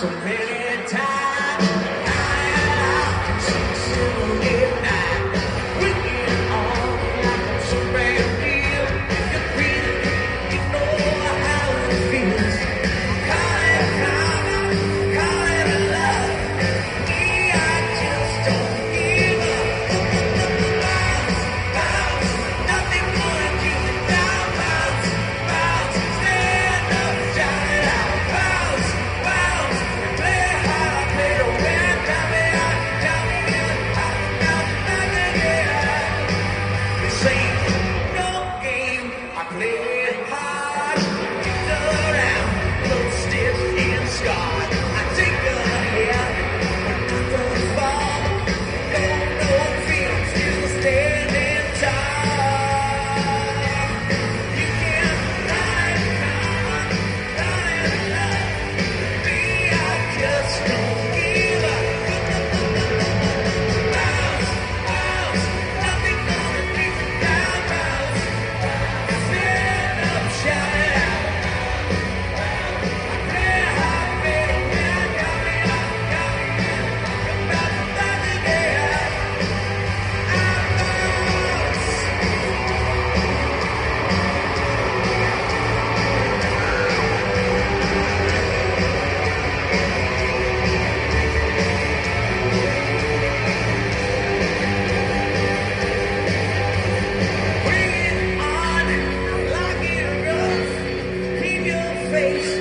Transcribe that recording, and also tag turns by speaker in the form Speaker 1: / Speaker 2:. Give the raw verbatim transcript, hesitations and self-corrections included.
Speaker 1: So many times I consider it night. Bringing on like I'm so brand new. If you feel it, you know how it feels. Call it karma, call it love. Me, I just don't give up. Bounce, bounce, nothing gonna keep me down. Bounce, bounce, stand up, shout it out. Bounce, bounce, play hard, play to win. Tell me out, tell me in, out, out, back again. This ain't no game, I play it hard. Kicked around, little stiff and scarred. I take a hit, but not the fall. No, no fear, still standing tall. You can ride, come on, ride love. Me, I just don't give up. Bounce, bounce, nothing gonna keep me down. Bounce, stand up, shout it out. Play hard, play to win. Got me up, got me in. Come back, back again. I bounce. Bring it on, lock it rough. Keep your face